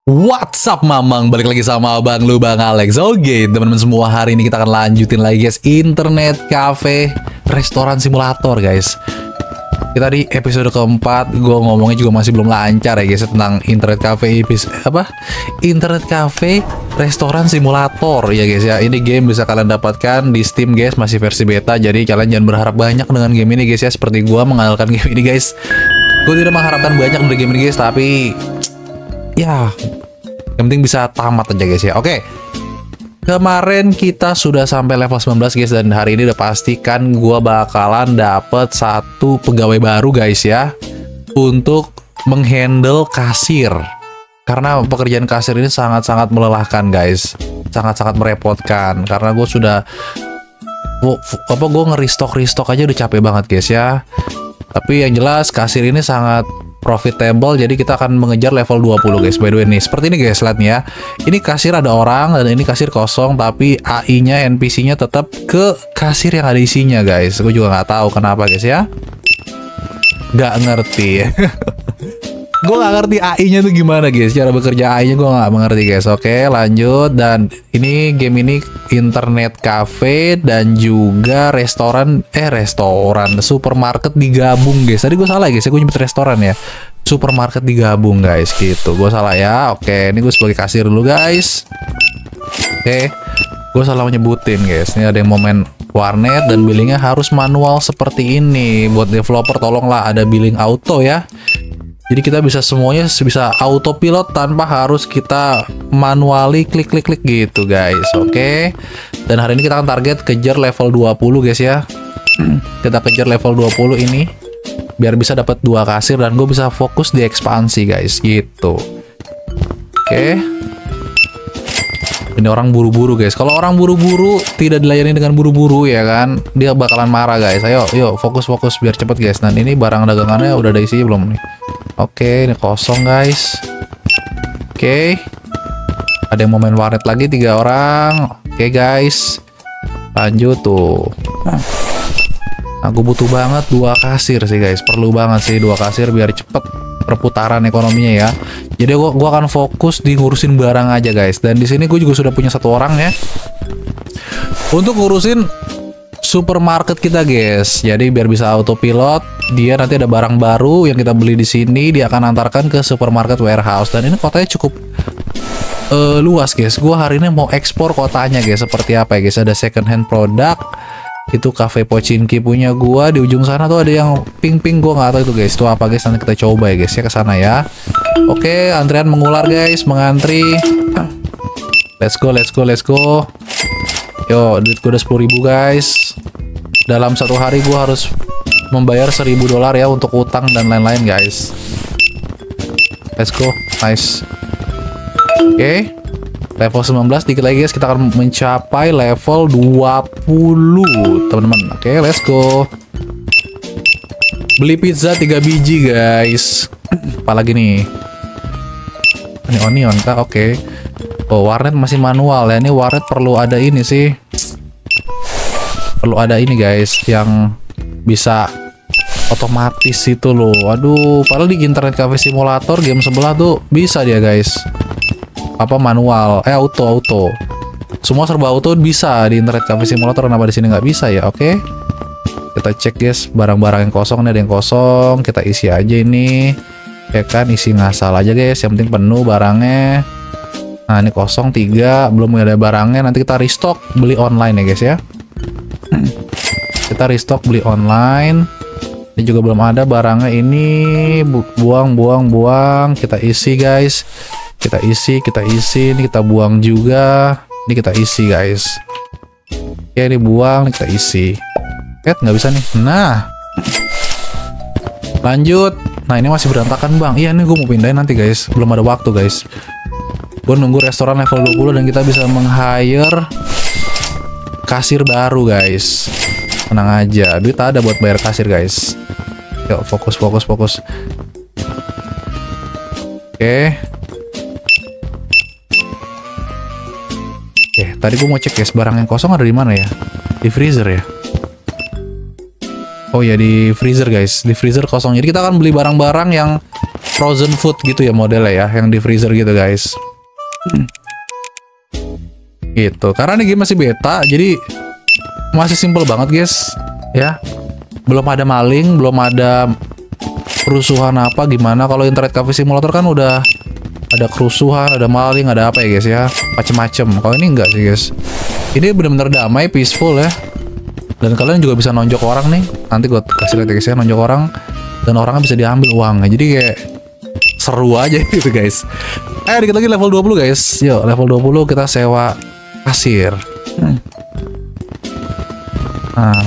What's up Mamang, balik lagi sama abang lu Bang Alex. Oke teman-teman semua, hari ini kita akan lanjutin lagi guys internet cafe restoran simulator guys. Kita di episode keempat, gue ngomongnya juga masih belum lancar ya guys tentang internet cafe internet cafe restoran simulator ya guys ya. Ini game bisa kalian dapatkan di Steam guys, masih versi beta, jadi kalian jangan berharap banyak dengan game ini guys ya. Seperti gue mengandalkan game ini guys, gue tidak mengharapkan banyak dari game ini guys, tapi ya yang penting bisa tamat aja guys ya. Oke, kemarin kita sudah sampai level 19 guys, dan hari ini udah pastikan gua bakalan dapet satu pegawai baru guys ya, untuk menghandle kasir. Karena pekerjaan kasir ini sangat-sangat melelahkan guys, sangat-sangat merepotkan. Karena gue sudah gue nge-restock aja udah capek banget guys ya. Tapi yang jelas kasir ini sangat profitable, jadi kita akan mengejar level 20 guys. By the way nih, seperti ini guys, lihat nih ya. Ini kasir ada orang dan ini kasir kosong, tapi AI-nya, NPC-nya tetap ke kasir yang ada isinya guys. Gue juga nggak tahu kenapa guys ya. Nggak ngerti ya. Gue nggak ngerti AI-nya tuh gimana guys, cara bekerja AI-nya gue nggak mengerti guys. Oke lanjut, dan ini game ini internet cafe dan juga restoran supermarket digabung guys. Tadi gue salah guys ya, gue nyebut restoran ya, supermarket digabung guys gitu. Gue salah ya. Oke, ini gue sebagai kasir dulu guys. Oke, gue salah menyebutin guys. Ini ada yang momen warnet dan billingnya harus manual seperti ini. Buat developer tolonglah ada billing auto ya. Jadi kita bisa semuanya bisa autopilot tanpa harus kita manually klik gitu guys. Oke. Dan hari ini kita akan target kejar level 20 guys ya. Kita kejar level 20 ini biar bisa dapat 2 kasir dan gue bisa fokus di ekspansi guys gitu. Oke. Ini orang buru-buru guys. Kalau orang buru-buru tidak dilayani dengan buru-buru ya kan, dia bakalan marah guys. Ayo fokus biar cepet guys. Dan ini barang dagangannya udah ada isi belum nih? Oke, ini kosong guys. Oke, ada yang mau main warnet lagi 3 orang. Oke guys, lanjut tuh. Nah, gue butuh banget 2 kasir sih guys, perlu banget sih 2 kasir biar cepet perputaran ekonominya ya. Jadi gua akan fokus di ngurusin barang aja guys. Dan di sini gue juga sudah punya 1 orang ya untuk ngurusin supermarket kita guys. Jadi biar bisa autopilot, dia nanti ada barang baru yang kita beli di sini, dia akan antarkan ke supermarket warehouse. Dan ini kotanya cukup luas guys. Gua hari ini mau ekspor kotanya guys. Seperti apa ya guys? Ada second hand product. Itu cafe Pochinki punya gua. Di ujung sana tuh ada yang pink gua nggak tahu itu guys. Itu apa guys? Nanti kita coba ya guys ya, ke sana ya. Oke, antrian mengular guys, mengantri. Let's go. Yo, duit gue udah 10.000 guys. Dalam 1 hari gue harus membayar $1.000 ya untuk utang dan lain-lain guys. Let's go, nice. Oke, level 19 dikit lagi guys, kita akan mencapai level 20 teman-teman. Oke, let's go. Beli pizza 3 biji guys. Apalagi nih? Ini onion kah? Oke. Oh, warnet masih manual ya. Ini warnet perlu ada ini sih. Perlu ada ini guys yang bisa otomatis itu loh. Aduh, padahal di internet cafe simulator game sebelah tuh bisa dia guys. Apa manual? Auto. Semua serba auto bisa di internet cafe simulator. Kenapa di sini nggak bisa ya? Oke. Kita cek guys barang-barang yang kosong. Ini ada yang kosong. Kita isi aja ini. Ya kan, isi ngasal aja guys. Yang penting penuh barangnya. Nah, ini kosong 3, belum ada barangnya. Nanti kita restock, beli online ya guys ya. Kita restock, beli online. Ini juga belum ada barangnya. Ini buang. Kita isi guys. Kita isi. Ini kita buang juga. Ini kita isi guys. Oke, ini buang, ini kita isi. Nggak bisa nih. Nah, lanjut. Nah, ini masih berantakan bang. Iya, ini gue mau pindahin nanti guys. Belum ada waktu guys. Gue nunggu restoran level 20 dan kita bisa meng-hire kasir baru guys. Tenang aja, duit ada buat bayar kasir guys. Yuk, fokus. Oke, tadi gue mau cek guys, barang yang kosong ada di mana ya? Di freezer ya? Oh ya, di freezer guys. Di freezer kosong. Jadi kita akan beli barang-barang yang frozen food gitu ya modelnya ya, yang di freezer gitu guys. Gitu. Karena ini game masih beta, jadi masih simple banget guys. Ya, belum ada maling, belum ada kerusuhan apa gimana. Kalau Internet Cafe Simulator kan udah ada kerusuhan, ada maling, ada apa ya guys ya, macem-macem. Kalau ini enggak sih guys. Ini bener-bener damai, peaceful ya. Dan kalian juga bisa nonjok orang nih. Nanti gue kasih lihat ya guys ya, nonjok orang dan orangnya bisa diambil uangnya. Jadi kayak seru aja gitu guys. Ayo dikit lagi level 20 guys. Yuk level 20 kita sewa kasir. Nah,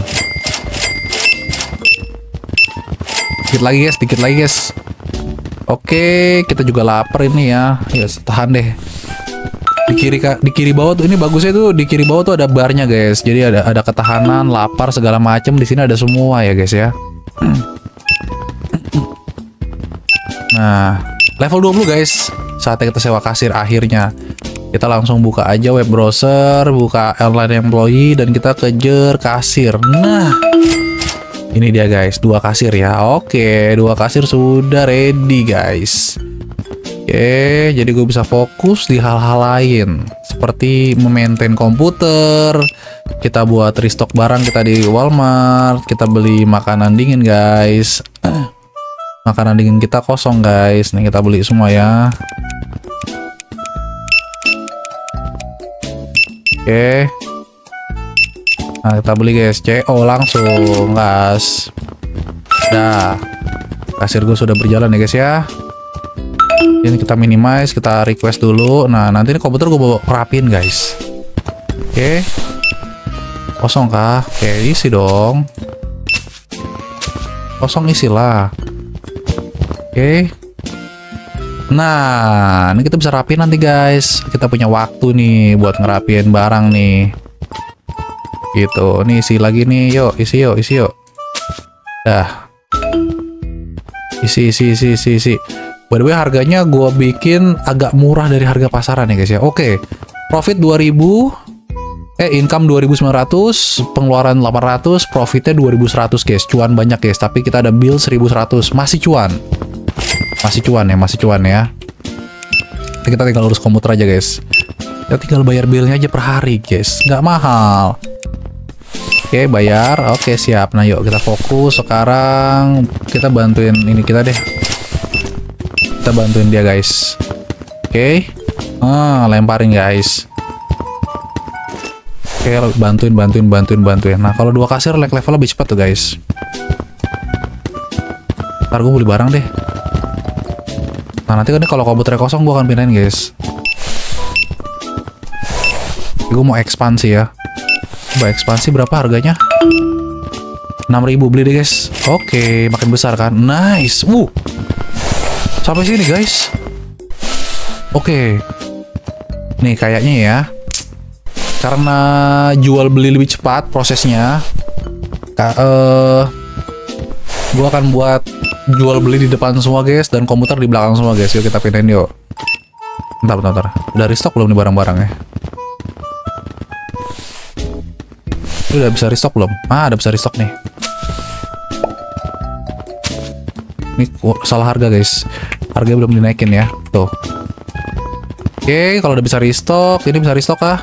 dikit lagi guys. Oke, kita juga lapar ini ya. Ya, tahan deh. Di kiri bawah tuh, ini bagusnya tuh di kiri bawah tuh ada barnya guys. Jadi ada ketahanan, lapar segala macem di sini ada semua ya guys ya. Nah, level 20 guys. Saatnya kita sewa kasir akhirnya. Kita langsung buka aja web browser, buka online employee dan kita kejar kasir. Nah, ini dia guys, 2 kasir ya. Oke, 2 kasir sudah ready guys. Oke, jadi gue bisa fokus di hal-hal lain seperti memaintain komputer. Kita buat restock barang kita di Walmart. Kita beli makanan dingin guys. Makanan dingin kita kosong guys. Nih kita beli semua ya. Oke. Nah kita beli guys. CO langsung gas. Dah. Kasir gue sudah berjalan ya guys ya. Ini kita minimize, kita request dulu. Nah, nanti ini komputer gue bawa rapin, guys. Oke. Kosong kah? Oke, isi dong. Kosong isilah. Oke. Nah, ini kita bisa rapin nanti, guys. Kita punya waktu nih buat ngerapin barang nih. Gitu. Nih isi lagi nih. Yuk, isi yuk, isi yuk. Dah. Isi. By the way, harganya gue bikin agak murah dari harga pasaran ya guys ya. Oke, profit 2000, income 2900, pengeluaran 800, profitnya 2100 guys. Cuan banyak guys, tapi kita ada bill 1100, masih cuan. Masih cuan ya. Kita tinggal urus komputer aja guys. Kita tinggal bayar billnya aja per hari guys, nggak mahal. Oke, bayar. Oke, siap. Nah, yuk kita fokus sekarang. Kita bantuin ini kita deh. Kita bantuin dia guys. Oke. Lemparin guys. Oke, bantuin. Nah, kalau 2 kasir level lebih cepat tuh guys. Ntar gue beli barang deh. Nah, nanti kan kalau komputernya kosong gue akan pindahin guys. Gue mau ekspansi ya. Coba ekspansi berapa harganya? 6000 beli deh guys. Oke, makin besar kan. Nice. Sampai sini guys. Oke. Nih kayaknya ya, karena jual beli lebih cepat prosesnya, gua akan buat jual beli di depan semua guys dan komputer di belakang semua guys. Yuk kita pindahin yuk. Bentar. Udah restock belum nih barang-barangnya? Udah bisa restock belum? Ada bisa restock nih. Ini salah harga guys. Harganya belum dinaikin ya. Tuh. Oke, kalau udah bisa restock, ini bisa restock kah?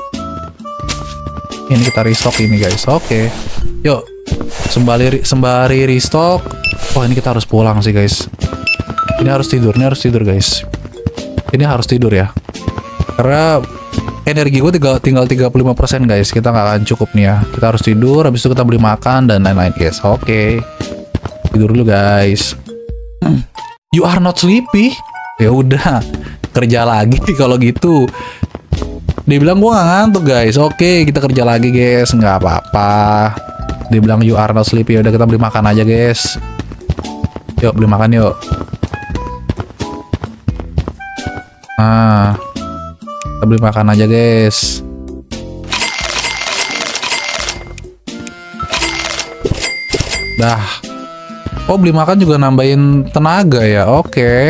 Ini kita restock ini guys. Oke. Yuk. Sembari restock. Oh, ini kita harus pulang sih guys. Ini harus tidur guys. Ini harus tidur ya. Karena energi gue tinggal 35% guys. Kita nggak akan cukup nih ya. Kita harus tidur, habis itu kita beli makan dan lain-lain guys. Oke. Tidur dulu guys. You are not sleepy? Ya udah, kerja lagi kalau gitu. Dia bilang gua nggak ngantuk guys. Oke, kita kerja lagi guys, nggak apa-apa. Dia bilang you are not sleepy. Udah kita beli makan aja guys. Yuk beli makan yuk. Nah, kita beli makan aja guys. Dah. Oh, beli makan juga nambahin tenaga ya. Oke.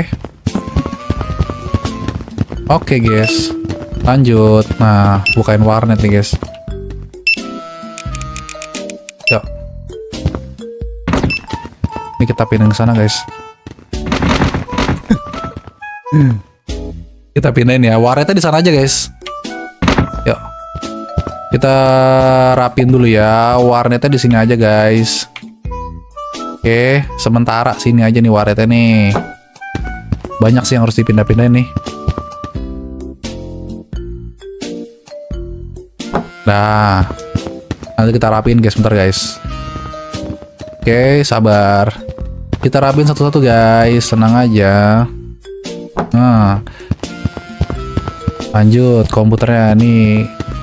Oke guys. Lanjut. Nah, bukain warnet nih guys. Yuk. Ini kita pindah ke sana guys. Kita pindahin ya. Warnetnya di sana aja guys. Yuk. Kita rapin dulu ya. Warnetnya di sini aja guys. Oke, sementara sini aja nih warnetnya nih. Banyak sih yang harus dipindah-pindahin nih. Nah, nanti kita rapiin guys, bentar guys. Oke, sabar. Kita rapiin satu-satu guys, tenang aja. Nah, lanjut komputernya nih.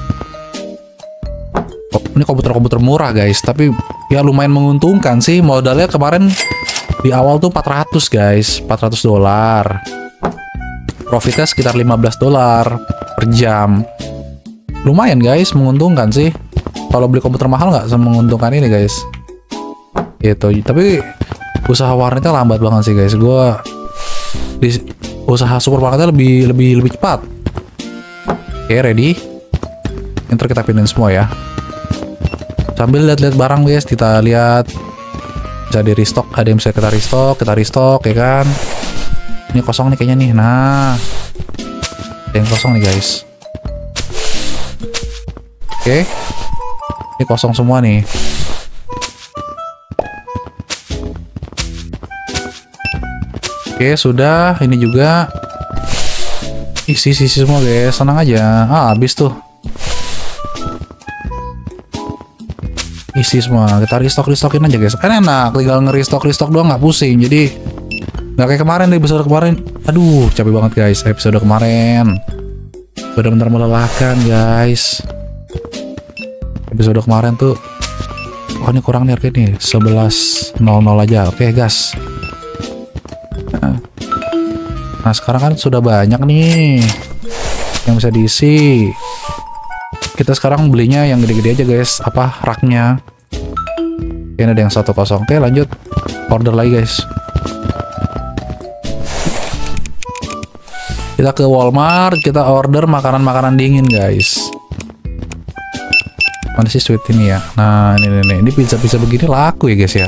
Ini komputer-komputer murah guys, tapi ya lumayan menguntungkan sih. Modalnya kemarin di awal tuh 400 guys, 400 dolar. Profitnya sekitar 15 dolar per jam. Lumayan guys, menguntungkan sih. Kalau beli komputer mahal nggak menguntungkan ini guys. Gitu. Tapi usaha warnetnya lambat banget sih guys. Gua di usaha supermarketnya lebih cepat. Oke, ready. Ntar kita pindahin semua ya. Sambil lihat-lihat barang guys, kita lihat bisa di restock, ada yang bisa kita restock ya kan. Ini kosong nih kayaknya nih. Nah, ada yang kosong nih guys. Oke, ini kosong semua nih. Oke, sudah. Ini juga isi semua guys, tenang aja. Habis tuh. Isi semua. Kita restockin aja guys. Kan enak, tinggal nge-restock doang, nggak pusing. Jadi nggak kayak kemarin di episode kemarin. Aduh, capek banget guys. Episode kemarin benar-benar melelahkan guys. Episode kemarin tuh, oh ini kurang nih harganya nih, 11.00 aja. Oke gas. Nah sekarang kan sudah banyak nih yang bisa diisi. Kita sekarang belinya yang gede-gede aja guys, apa raknya. Ini ada yang 1 kosong. Oke lanjut, order lagi guys. Kita ke Walmart, kita order makanan-makanan dingin guys. Mana sih sweet ini ya? Nah ini pizza begini laku ya guys ya.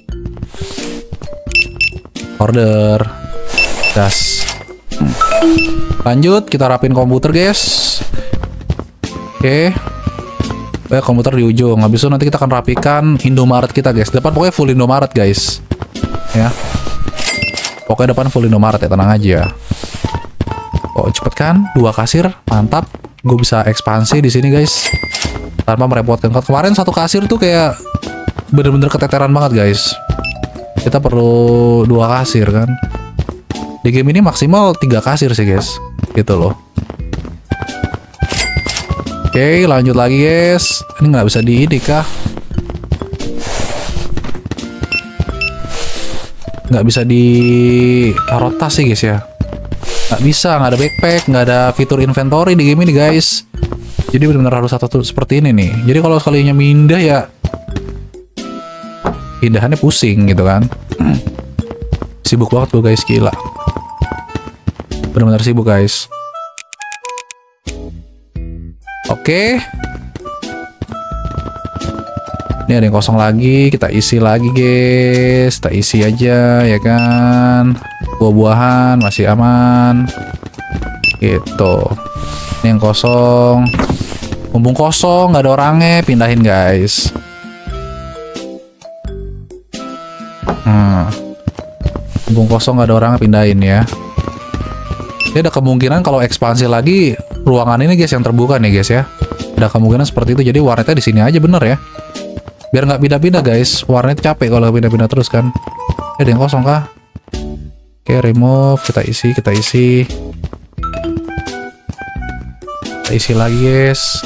Order gas. Lanjut, kita rapin komputer guys. Oke. Komputer di ujung. Habis itu nanti kita akan rapikan Indomaret kita guys. Depan pokoknya full Indomaret guys. Ya. Pokoknya depan full Indomaret ya, tenang aja. Oh cepet kan? 2 kasir, mantap. Gue bisa ekspansi di sini guys, tanpa merepotkan. Kemarin 1 kasir tuh kayak bener-bener keteteran banget guys. Kita perlu 2 kasir kan. Di game ini maksimal 3 kasir sih guys, gitu loh. Oke, lanjut lagi guys. Ini nggak bisa diidik kah? Nggak bisa ditaruh tas sih guys ya. Nggak bisa, nggak ada backpack, nggak ada fitur inventory di game ini guys. Jadi benar-benar harus satu seperti ini nih. Jadi kalau sekalinya mindah ya pindahannya pusing gitu kan. Sibuk banget gue guys, gila. Benar-benar sibuk guys. Oke. Ini ada yang kosong lagi, kita isi lagi guys. Kita isi aja ya kan. Buah-buahan masih aman. Gitu. Ini yang kosong. Mumpung kosong, nggak ada orangnya, pindahin guys. Mumpung kosong nggak ada orangnya, pindahin ya. Ini ada kemungkinan kalau ekspansi lagi ruangan ini guys yang terbuka nih guys ya. Ada kemungkinan seperti itu. Jadi warnetnya di sini aja bener ya. Biar nggak pindah-pindah guys. Warnet capek kalau pindah-pindah terus kan. Ada yang kosong kah? Oke, remove, kita isi. Kita isi lagi guys.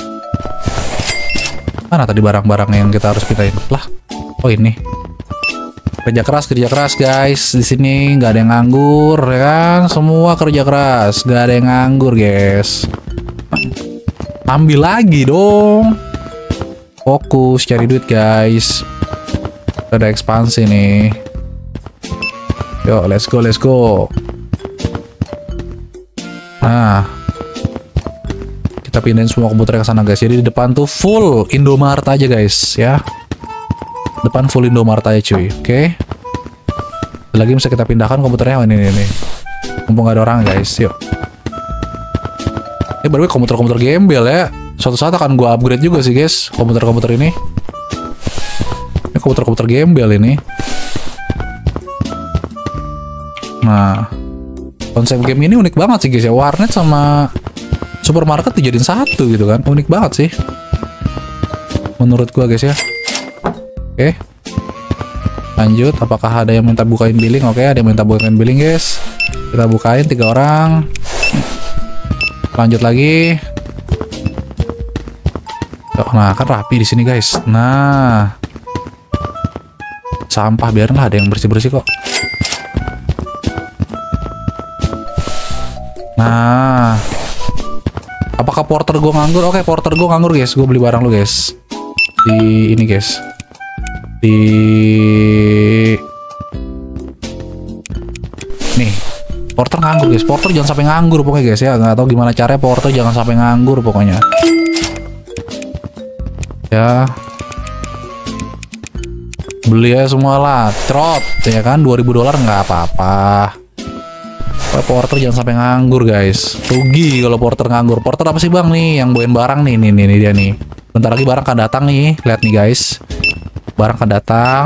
Mana tadi barang-barang yang kita harus pindahin? Lah, oh ini. Kerja keras guys. Di sini nggak ada yang nganggur ya kan? Semua kerja keras, nggak ada yang nganggur guys. Ambil lagi dong. Fokus cari duit guys. Ada ekspansi nih. Yo, let's go. Nah, kita pindahin semua komputer ke sana guys. Jadi di depan tuh full Indomaret aja guys ya. Depan full Indomaret aja cuy. Oke. Lagi bisa kita pindahkan komputernya. Ini. Mumpung gak ada orang guys, yuk. By the way, komputer-komputer gembel ya. Suatu saat akan gue upgrade juga sih guys, komputer-komputer ini. Ini komputer-komputer gembel ini. Nah, konsep game ini unik banget sih guys ya. Warnet sama supermarket dijadiin satu gitu kan. Unik banget sih. Menurut gua guys ya. Oke. Lanjut, apakah ada yang minta bukain billing? Oke, ada yang minta bukain billing guys. Kita bukain 3 orang. Lanjut lagi. Nah, kan rapi di sini guys. Nah. Sampah biarin lah, ada yang bersih-bersih kok. Nah. Apakah porter gue nganggur? Oke, porter gue nganggur guys. Gue beli barang lu guys. Di ini guys. Nih. Porter nganggur guys. Porter jangan sampai nganggur pokoknya guys ya. Nggak tahu gimana caranya porter jangan sampai nganggur pokoknya. Ya. Beli aja semua lah. Trot ya kan. $2000 nggak apa-apa. Porter jangan sampai nganggur guys. Rugi kalau porter nganggur. Porter apa sih bang nih yang bawain barang nih. Nih dia nih. Bentar lagi barang akan datang nih. Lihat nih guys. Barang akan datang.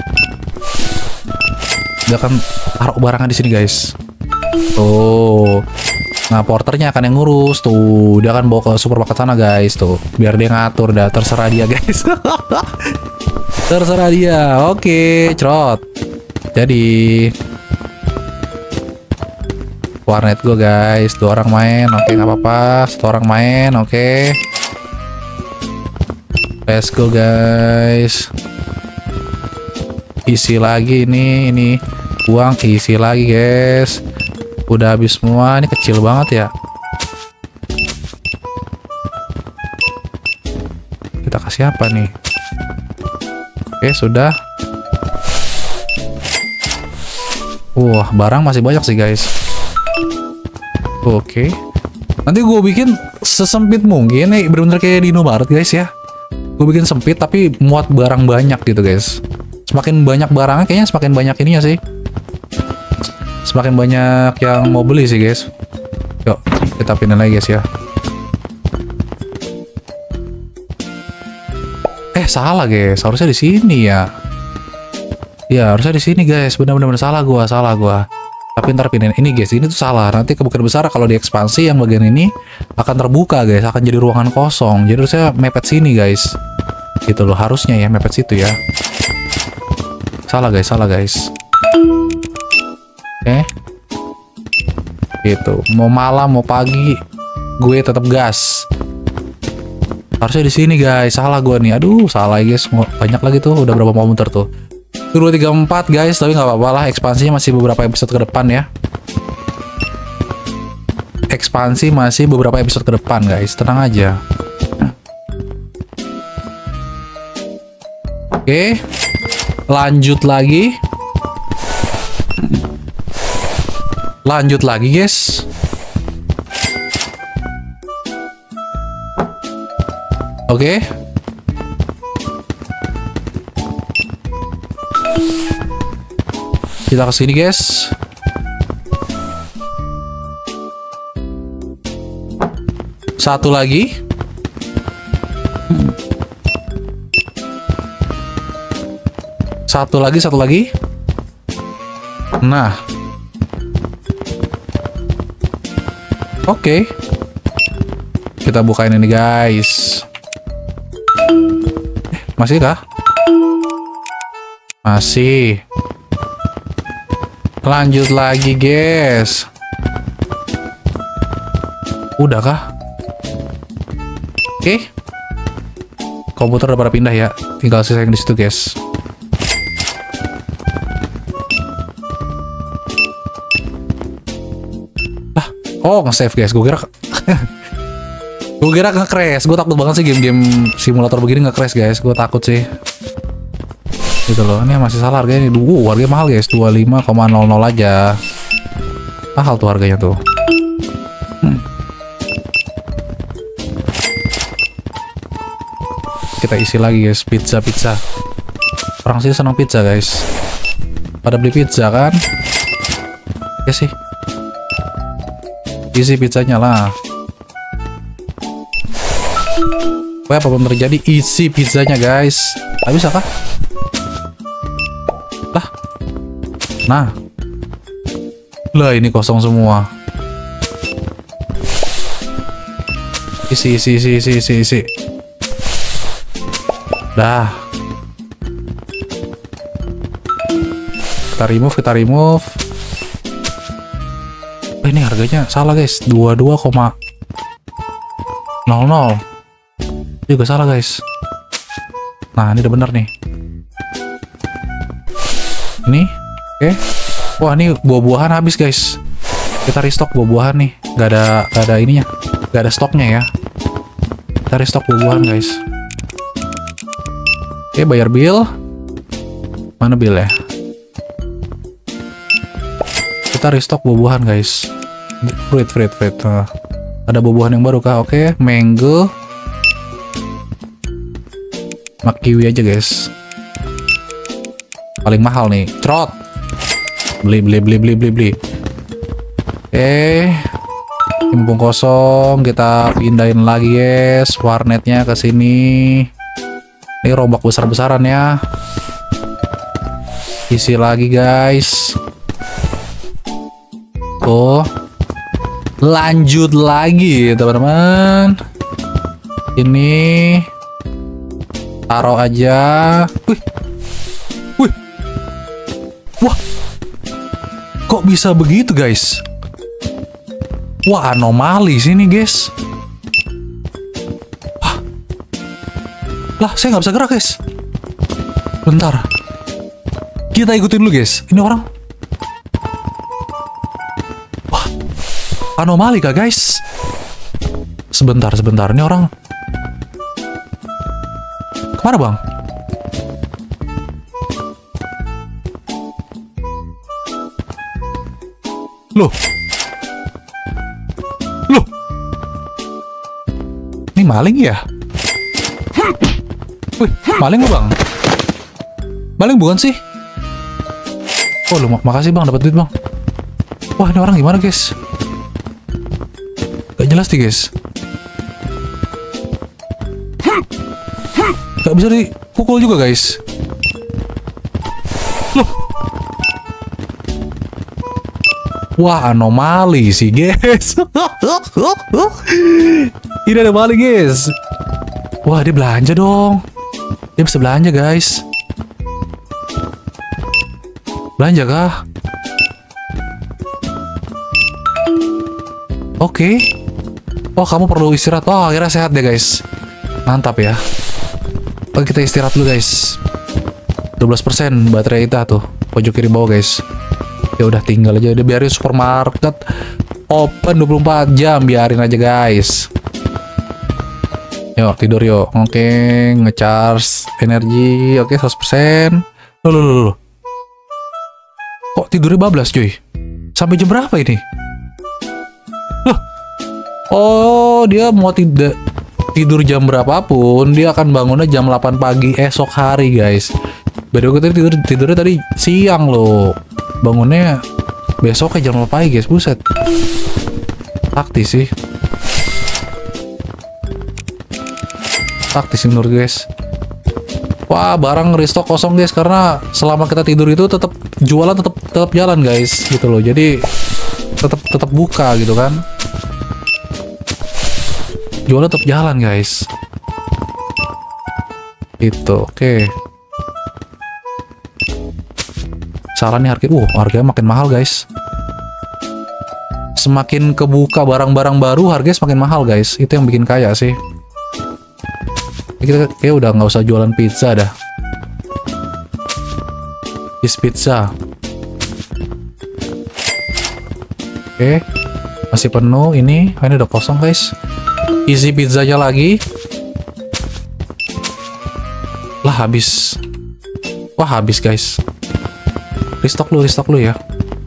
Dia akan taruh barangnya di sini guys. Tuh. Nah porternya akan yang ngurus tuh. Dia akan bawa ke supermarket sana guys tuh. Biar dia ngatur dah. Terserah dia guys. Terserah dia. Oke, cerot. Jadi warnet gue guys, 2 orang main, oke nggak apa-apa, 1 orang main, oke. Let's go guys. Isi lagi ini uang, isi lagi guys. Udah habis semua, ini kecil banget ya. Kita kasih apa nih? Oke sudah. Wah barang masih banyak sih guys. Oke. Nanti gue bikin sesempit mungkin nih, bener-bener kayak di Indomaret guys ya. Gue bikin sempit tapi muat barang banyak gitu guys. Semakin banyak barangnya kayaknya semakin banyak ininya sih. Semakin banyak yang mau beli sih guys. Yuk kita pindah lagi guys ya. Salah guys, harusnya di sini ya. Ya harusnya di sini guys. Bener-bener salah gua. Tapi ntar pindahin ini guys, ini tuh salah. Nanti kemungkinan besar kalau diekspansi yang bagian ini akan terbuka guys, akan jadi ruangan kosong. Jadi harusnya mepet sini guys. Gitu loh, harusnya ya mepet situ ya. Salah guys. Oke. Gitu. Mau malam mau pagi, gue tetap gas. Harusnya di sini guys. Salah gue nih. Aduh, salah guys. Banyak lagi tuh. Udah berapa komputer tuh? 2, 3, 4 guys, tapi nggak apa-apa lah. Ekspansinya masih beberapa episode ke depan ya. Ekspansi masih beberapa episode ke depan guys, tenang aja. Oke, lanjut lagi guys. Oke. Kita kesini guys. Satu lagi. Satu lagi. Nah. Oke. Kita bukain ini guys. Masih kah? Masih. Lanjut lagi guys. Udah kah? Oke. Komputer udah pada pindah ya. Tinggal sisa yang di situ guys. Oh nge-save guys. Gue kira gue kira nge-crash. Gue takut banget sih game-game simulator begini nge-crash guys. Gue takut sih. Gitu loh, ini masih salah harganya nih. Harganya mahal guys, 25,00 aja. Mahal tuh harganya tuh. Kita isi lagi guys, pizza. Orang sini senang pizza guys. Pada beli pizza kan? Ya sih. Isi pizzanya lah. Wah, apapun terjadi, isi pizzanya guys. Tak bisa kah? Lah. Nah. Lah, ini kosong semua. Isi. Dah. Kita remove. Ini harganya salah guys. 22,00. Juga salah guys. Nah, ini udah bener nih. Ini. Oke. Wah, ini buah-buahan habis guys. Kita restock buah-buahan nih. Gak ada ininya. Gak ada stoknya ya. Kita restock buah-buahan guys. Oke, bayar bill. Mana bill ya? Kita restock buah-buahan guys. Fruit. Nah, ada buah-buahan yang baru kah? Oke, mango. Kiwi aja guys. Paling mahal nih. Trot. Beli. Mumpung kosong, kita pindahin lagi guys warnetnya ke sini. Ini rombak besar-besaran ya. Isi lagi guys. Tuh. Lanjut lagi teman-teman. Ini taruh aja. Wih. Wah. Kok bisa begitu guys? Wah, anomali sini guys. Wah. Lah, saya nggak bisa gerak guys. Bentar. Kita ikutin dulu guys. Ini orang. Wah. Anomali kah guys? Sebentar. Ini orang. Kemana bang? Loh. Ini maling ya? Wih, maling lu bang? Maling bukan sih? Oh, lu makasih bang, dapat duit bang. Wah, ini orang gimana guys? Gak jelas nih guys. Gak bisa dipukul juga guys. Loh. Wah, anomali sih guys. Ini ada maling guys. Wah, dia belanja dong. Dia bisa belanja guys. Belanja kah? Oke. Oh, kamu perlu istirahat. Oh, akhirnya sehat deh guys. Mantap ya. Oke, kita istirahat dulu guys. 12% baterai kita tuh pojok kiri bawah guys. Ya udah, tinggal aja. Dia biarin supermarket open 24 jam, biarin aja guys. Yuk tidur yuk. Oke, ngecharge energi. Oke, 100%. Loh. Kok tidurnya bablas cuy? Sampai jam berapa ini? Loh. Oh, dia mau tidur jam berapapun, dia akan bangunnya jam 8 pagi esok hari guys. Baru kita tidurnya tadi siang loh. Bangunnya besoknya jam 8 pagi guys. Buset. Taktis sih. Taktis menurut guys. Wah, barang restock kosong guys, karena selama kita tidur itu tetap jualan tetap jalan guys gitu loh. Jadi tetap buka gitu kan. Jualan tetap jalan guys. Itu oke. Salah nih harganya makin mahal guys. Semakin kebuka barang-barang baru, harganya semakin mahal guys. Itu yang bikin kaya sih. Kita kayak udah nggak usah jualan pizza dah. Is pizza. Oke, masih penuh ini. Ini udah kosong guys. Isi pizzanya lagi. Lah habis. Wah, habis guys. Restock lu ya.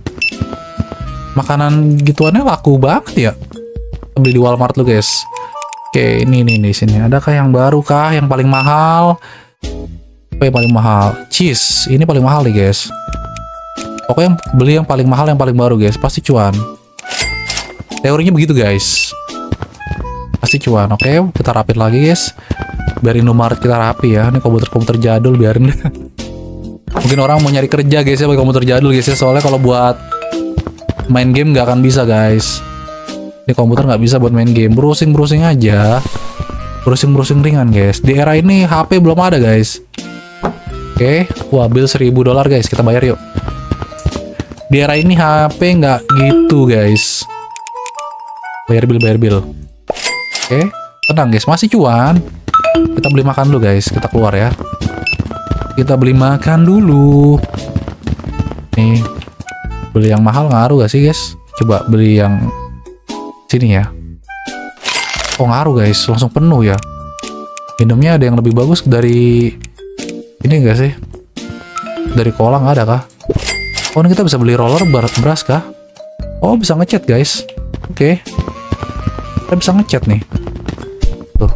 Makanan gituannya laku banget ya. Beli di Walmart lu guys. Oke, ini di sini. Adakah yang baru kah? Yang paling mahal? Apa yang paling mahal? Cheese. Ini paling mahal nih guys. Pokoknya beli yang paling mahal, yang paling baru guys. Pasti cuan. Teorinya begitu guys. Pasti cuan. Oke, kita rapin lagi guys. Biar Indomaret kita rapi ya. Ini komputer-komputer jadul biarin deh. Mungkin orang mau nyari kerja guys ya pakai komputer jadul guys ya. Soalnya kalau buat main game nggak akan bisa guys. Ini komputer nggak bisa buat main game. Browsing aja. Browsing ringan guys. Di era ini HP belum ada guys. Oke, wah bill $1000 guys. Kita bayar yuk. Di era ini HP nggak gitu guys. Bayar bill. Oke, tenang guys. Masih cuan. Kita beli makan dulu guys. Kita keluar ya. Kita beli makan dulu. Nih, beli yang mahal ngaruh gak sih guys? Coba beli yang sini ya. Oh ngaruh guys, langsung penuh ya. Minumnya ada yang lebih bagus dari ini enggak sih? Dari cola nggak ada kah? Oh ini kita bisa beli roller beras kah? Oh bisa ngechat guys. Oke. Kita bisa ngechat nih. Tuh.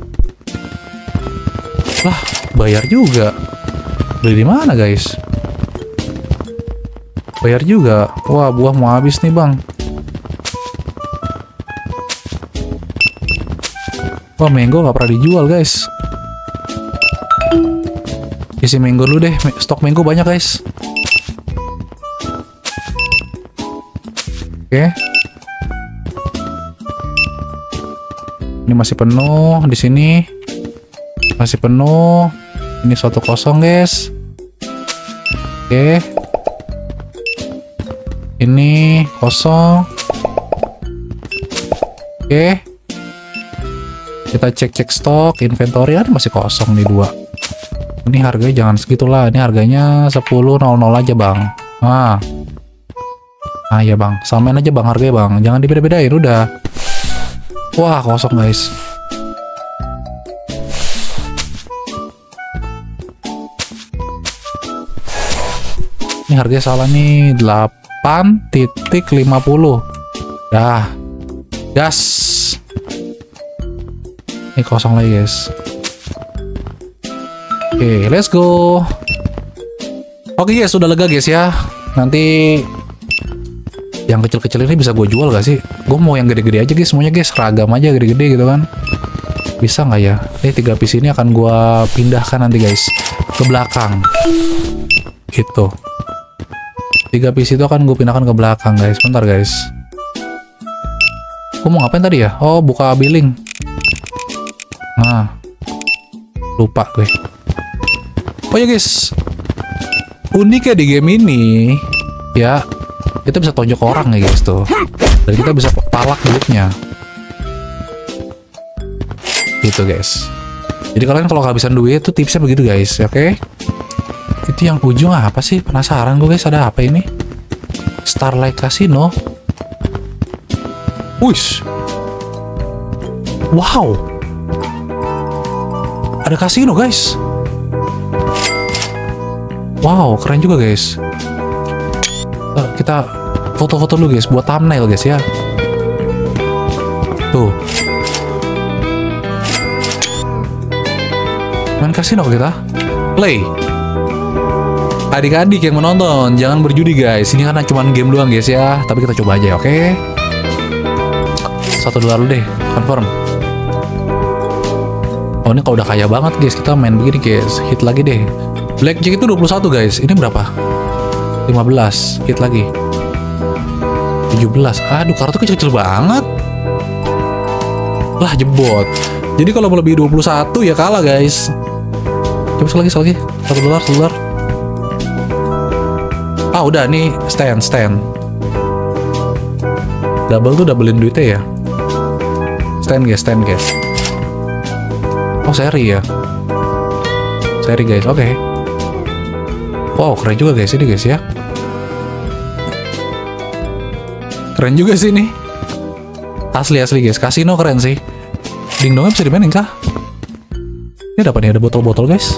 Lah bayar juga. Beli di mana guys? Bayar juga. Wah buah mau habis nih bang. Wah mango nggak pernah dijual guys. Isi mango dulu deh. Stok mango banyak guys. Oke. Ini masih penuh di sini. Masih penuh. Ini suatu kosong guys. Oke. Ini kosong. Oke. Kita cek stok, inventory ada masih kosong nih 2. Ini harganya jangan segitulah. Ini harganya 10.00 aja bang. Ah ya bang, samain aja bang harganya bang. Jangan dibeda-bedain udah. Wah kosong guys. Ini harganya salah nih 8.50. Dah. Gas. Ini kosong lagi guys. Oke, let's go. Oke guys, sudah lega guys ya. Nanti yang kecil-kecil ini bisa gue jual gak sih? Gue mau yang gede-gede aja guys, semuanya guys, ragam aja gede-gede gitu kan. Bisa nggak ya? Ini 3 piece ini akan gue pindahkan nanti guys ke belakang. Gitu. 3 piece itu akan gue pindahkan ke belakang guys. Bentar guys. Gue mau ngapain tadi ya? Oh, buka billing. Nah, lupa gue. Oh ya guys, uniknya di game ini ya, kita bisa tonjok orang ya guys tuh, dan kita bisa palak duitnya gitu guys. Jadi kalian kalau kehabisan duit tuh tipsnya begitu guys, oke? Itu yang ujung apa sih? Penasaran gue guys, ada apa ini? Starlight Casino. Wush, wow, ada kasino guys. Wow, keren juga guys. Kita foto-foto dulu guys, buat thumbnail guys ya. Tuh. Main kasino kita. Play. Adik-adik yang menonton, jangan berjudi guys. Ini karena cuma game doang guys ya. Tapi kita coba aja, oke? $1 dulu deh, confirm. Oh ini kalau udah kaya banget guys, kita main begini guys. Hit lagi deh. Blackjack itu 21 guys. Ini berapa? 15. Hit lagi. 17. Aduh, kartu kecil-kecil banget. Lah jebot. Jadi kalau melebihi 21 ya kalah guys. Coba sekali lagi. $1. Ah udah nih stand. Double tuh doublein duitnya ya. Stand guys. Oh seri ya. Seri guys, oke. Wow keren juga guys ini guys ya. Keren juga sih ini. Asli guys, kasino keren sih. Dingdongnya bisa dimainin kah? Ini dapat nih, ada botol-botol guys.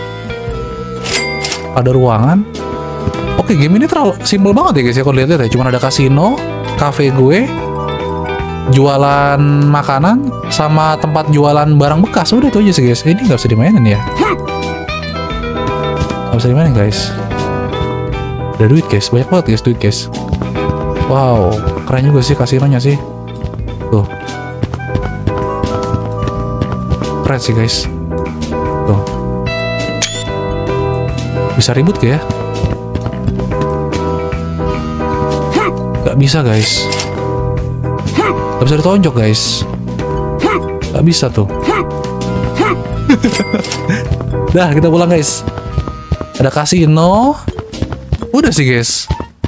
Ada ruangan. Oke, game ini terlalu simple banget ya guys ya kalau lihat-lihat ya. Cuma ada kasino, cafe gue, jualan makanan, sama tempat jualan barang bekas. Udah itu aja sih guys. Ini nggak bisa dimainin ya. Nggak bisa dimainin guys. Ada duit guys, banyak banget guys duit guys. Wow, keren juga sih kasinonya sih. copyright sih guys. Tuh. Bisa ribut gak ya? Gak bisa guys. Gak bisa ditonjok guys. Gak bisa tuh. Dah kita pulang guys. Ada kasino. Udah sih guys.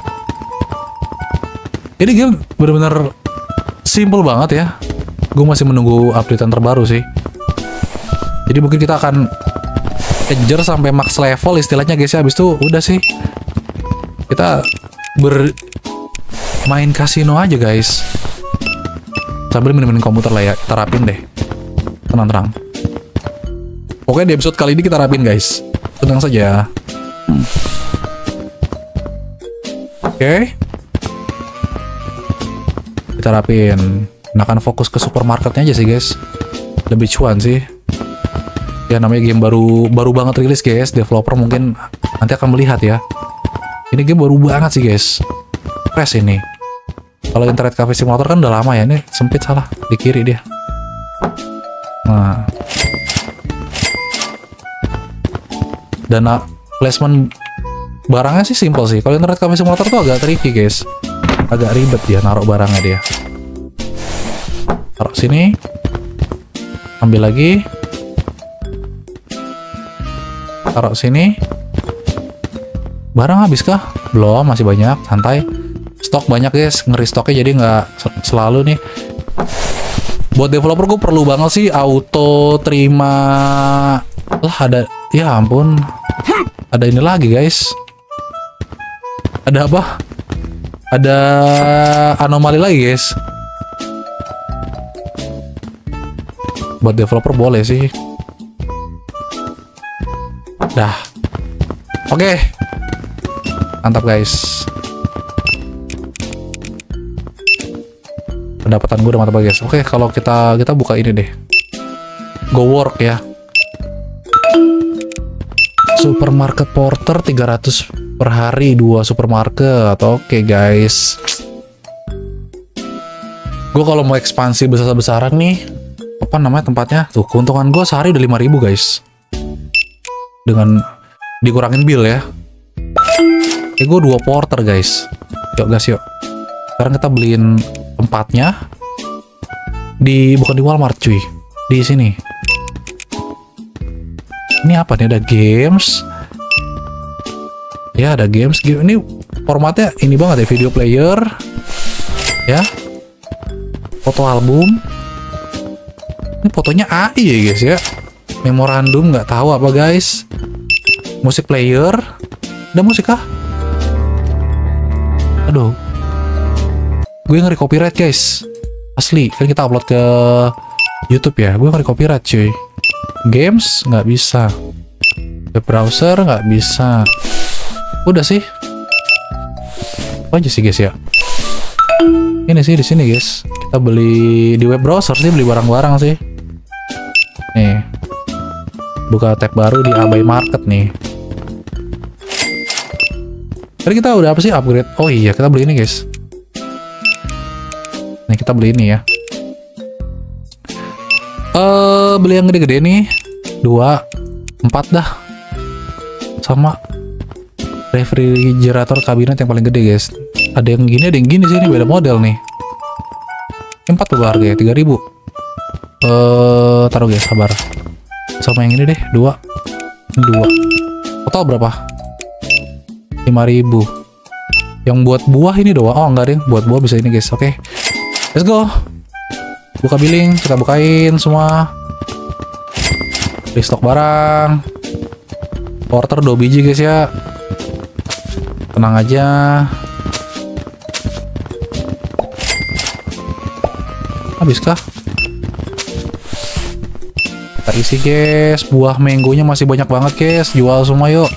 Ini game bener-bener simple banget ya. Gue masih menunggu updatean terbaru sih. Jadi mungkin kita akan kejar sampai max level istilahnya guys ya. Habis itu udah sih. Kita bermain kasino aja guys. Sambil main-main komputer lah ya. Kita rapin deh. Tenang-tenang. Pokoknya di episode kali ini kita rapin guys. Tenang saja. Oke. Kita rapin. Nah kan fokus ke supermarketnya aja sih guys. Lebih cuan sih. Ya namanya game baru banget rilis guys. Developer mungkin nanti akan melihat ya. Ini game baru banget sih guys. Fresh ini. Kalau Internet Cafe Simulator kan udah lama ya. Ini sempit salah. Di kiri dia. Nah. Dan placement barangnya sih simple sih. Kalau Internet Cafe Simulator tuh agak tricky guys. Agak ribet dia naruh barangnya dia. Taruh sini. Ambil lagi. Taruh sini. Barang habis kah? Belum, masih banyak. Santai. Stok banyak guys. Ngeri stoknya jadi nggak selalu nih. Buat developer gue perlu banget sih auto terima. Lah ada. Ya ampun. Ada ini lagi guys. Ada apa? Ada anomali lagi guys. Buat developer boleh sih. Dah. Oke. Mantap guys. Pendapatan gue udah mantap guys. Oke, kalau kita buka ini deh. Go work ya. Supermarket porter 300 per hari 2 supermarket. Oke guys. Gue kalau mau ekspansi besar-besaran nih, apa namanya tempatnya? Tuh keuntungan gue sehari udah 5.000 guys. Dengan dikurangin bill ya. Gue 2 porter guys. Yuk guys yuk. Sekarang kita beliin tempatnya bukan di Walmart cuy. Di sini. Ini apa nih? Ada games. Ya ada games. Ini formatnya ini banget ya. Video player. Ya. Foto album. Ini fotonya AI ya guys ya. Memorandum nggak tahu apa guys. Musik player. Ada musik kah? Aduh. Gue ngeri copyright guys. Asli. Kan kita upload ke YouTube ya. Gue ngeri copyright cuy. Games nggak bisa. Web browser nggak bisa. Udah sih. Apa aja sih guys ya. Ini sih di sini guys. Kita beli di web browser sih, beli barang-barang sih. Nih. Buka tab baru di Abai Market nih. Tadi kita udah apa sih upgrade? Oh iya, kita beli ini guys. Nih kita beli ini ya. Beli yang gede-gede nih 2, 4 dah. Sama refrigerator kabinet yang paling gede guys. Ada yang gini, ada yang gini sih. Ini beda model nih. 4 berapa harganya? 3.000. Taruh guys, sabar. Sama yang ini deh 2. Ini 2. Total berapa? 5.000. Yang buat buah ini doang. Oh enggak deh, buat buah bisa ini guys. Oke. Let's go. Buka billing, kita bukain semua. Restock barang. Porter 2 biji guys ya. Tenang aja. Habiskah? Kita isi guys. Buah mangonya masih banyak banget guys. Jual semua yuk.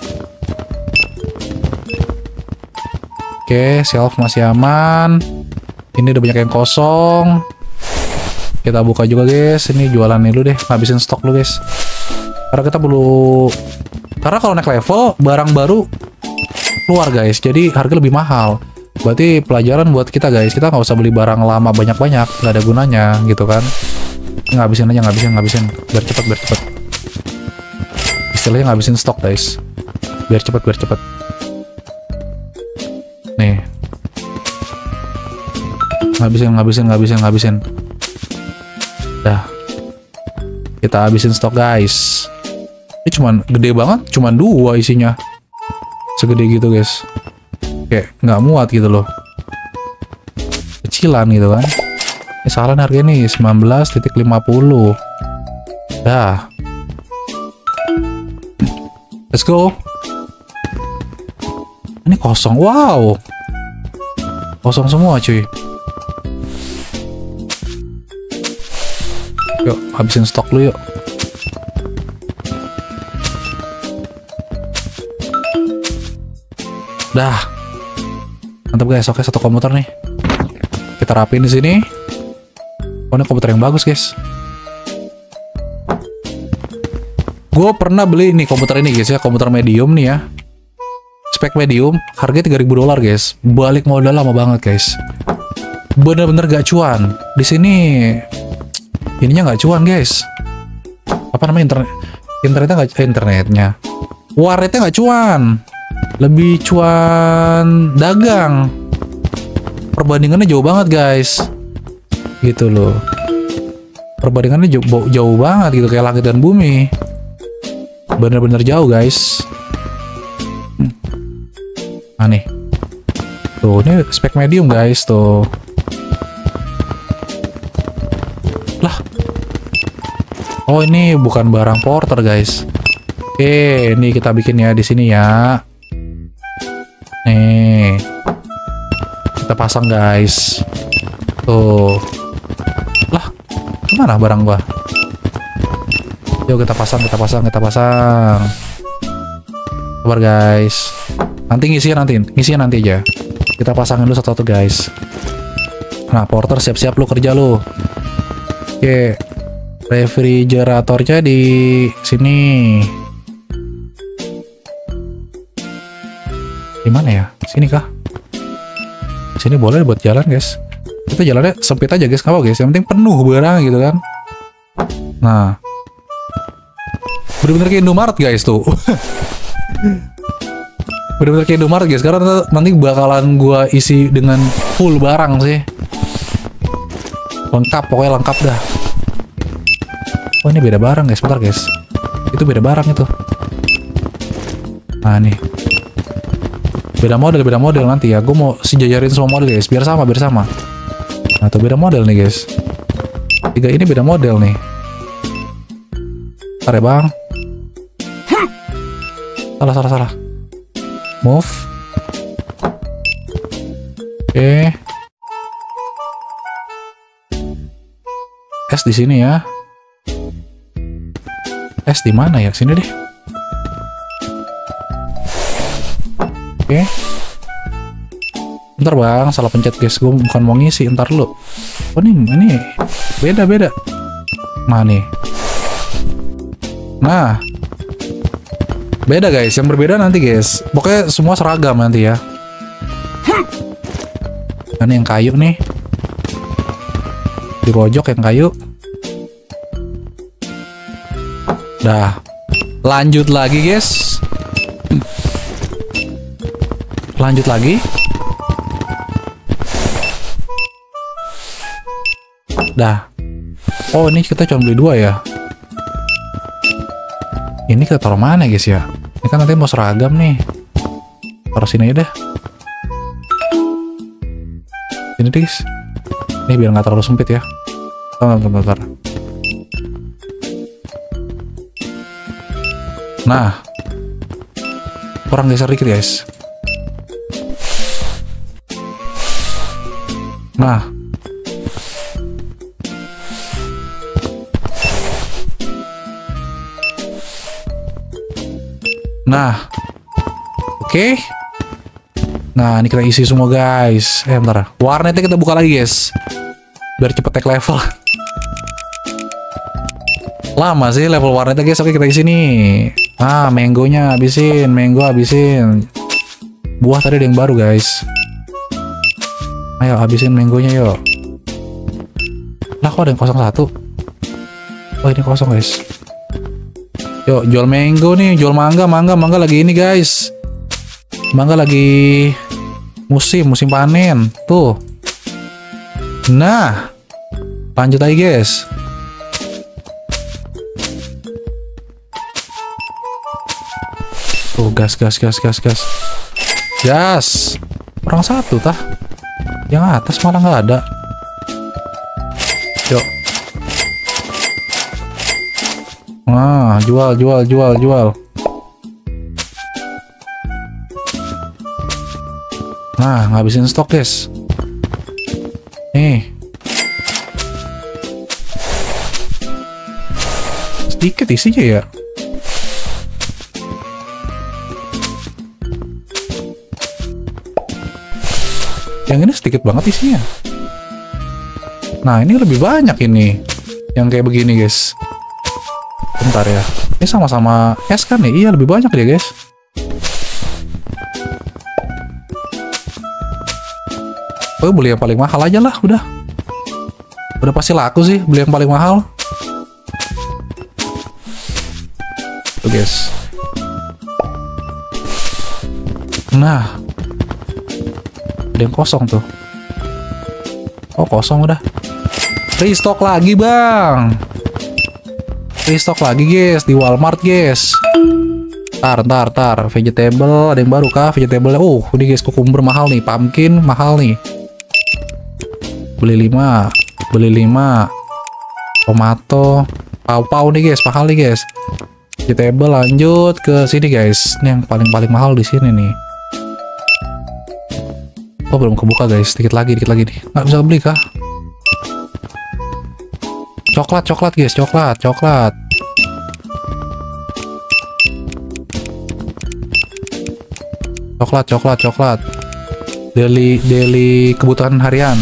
Oke, shelf masih aman. Ini udah banyak yang kosong. Kita buka juga guys. Ini jualan nih dulu deh. Habisin stok dulu guys. Karena kita perlu. Karena kalau naik level barang baru keluar guys. Jadi harga lebih mahal. Berarti pelajaran buat kita guys. Kita nggak usah beli barang lama banyak-banyak. Nggak ada gunanya gitu kan. Ngabisin aja, ngabisin. Biar cepet. Istilahnya ngabisin stok guys. Biar cepet. Nih. Ngabisin. Dah. Kita habisin stok guys. Ini cuman gede banget, cuman 2 isinya. Segede gitu guys. Kayak nggak muat gitu loh. Kecilan gitu kan. Ini salah harganya nih 19.50. Dah. Let's go. Ini kosong. Wow. Kosong semua cuy. Yuk, habisin stok lu yuk. Dah. Mantap guys. Oke, 1 komputer nih. Kita rapiin di sini. Oh, ini komputer yang bagus guys. Gue pernah beli nih komputer ini guys ya, komputer medium nih ya. Spek medium, harganya $3.000 guys. Balik modal lama banget guys. Bener-bener gak cuan. Di sini ininya gak cuan guys. Apa namanya internetnya? Warnetnya gak cuan. Lebih cuan dagang. Perbandingannya jauh banget guys. Gitu loh. Perbandingannya jauh banget gitu, kayak langit dan bumi. Bener-bener jauh guys. Nih. Tuh, ini spek medium guys tuh. Lah. Oh, ini bukan barang porter guys. Oke, ini kita bikin ya di sini ya. Nih. Kita pasang guys. Tuh. Lah, kemana barang gua? Yuk kita pasang. Sabar guys. Ngisinya nanti aja. Kita pasangin dulu satu-satu guys. Nah, porter siap-siap lu kerja lu. Oke. Refrigeratornya di sini. Di mana ya? Sini kah? Sini boleh buat jalan guys. Kita jalannya sempit aja guys, kalau guys. Yang penting penuh barang gitu kan. Nah. Bener-bener kayak Indomaret guys tuh. Bener-bener kayak Indomaret guys. Karena nanti bakalan gua isi dengan full barang sih. Lengkap, pokoknya lengkap dah. Oh, ini beda barang guys. Bentar guys. Itu beda barang itu. Nah, nih. Beda model nanti ya. Gue mau sejajarin semua model guys. Biar sama. Nah, tuh beda model nih guys. 3 ini beda model nih. Bentar ya bang. Salah. Move. Oke. S di sini ya. S di mana ya? Sini deh. Oke. Bentar bang, salah pencet guys. Gue bukan mau ngisi, ntar lu. Oh ini beda. Nah nih. Nah. Beda guys, yang berbeda nanti guys. Pokoknya semua seragam nanti ya. Ini yang kayu nih. Di pojok yang kayu. Dah. Lanjut lagi guys. Lanjut lagi. Dah. Oh, ini kita cuma beli 2 ya. Ini kita taruh mana guys ya? Ini kan nanti mau seragam nih. Taruh sini aja deh. Ini guys. Ini biar nggak terlalu sempit ya. Bentar. Nah. Kurang geser dikit guys. Nah. Nah. Oke. Nah, ini kita isi semua guys. Bentar. Warnetnya kita buka lagi guys. Biar cepet take level. Lama sih level warnetnya guys. Oke, kita isi nih. Ah, mangonya habisin. Mango habisin. Buah tadi ada yang baru guys. Ayo habisin mangonya yuk. Lah, kok ada yang 01? Oh ini kosong guys. Yuk jual mango nih, jual mangga lagi ini guys. Mangga lagi musim panen tuh. Nah lanjut aja guys. Tuh gas. Orang satu tah. Yang atas malah nggak ada. Yuk. Nah, jual. Nah, ngabisin stok, guys. Nih. Sedikit isinya ya. Yang ini sedikit banget isinya. Nah, ini lebih banyak ini. Yang kayak begini, guys. Bentar ya. Ini sama-sama es kan nih? Iya, lebih banyak dia, guys. Oh, beli yang paling mahal aja lah, udah. Udah pasti laku sih, beli yang paling mahal. Tuh, guys. Nah. Ada yang kosong tuh. Oh kosong udah. Restock lagi bang. Restock lagi guys di Walmart guys. Tar. Vegetable ada yang baru kah? Vegetable. Oh ini guys kukumber mahal nih. Pumpkin mahal nih. Beli 5. Tomato. Pau nih guys. Mahal nih guys. Vegetable lanjut ke sini guys. Ini yang paling mahal di sini nih. Oh belum kebuka guys, dikit lagi nih. Nggak bisa beli kah? Coklat guys, coklat. Coklat. Daily kebutuhan harian.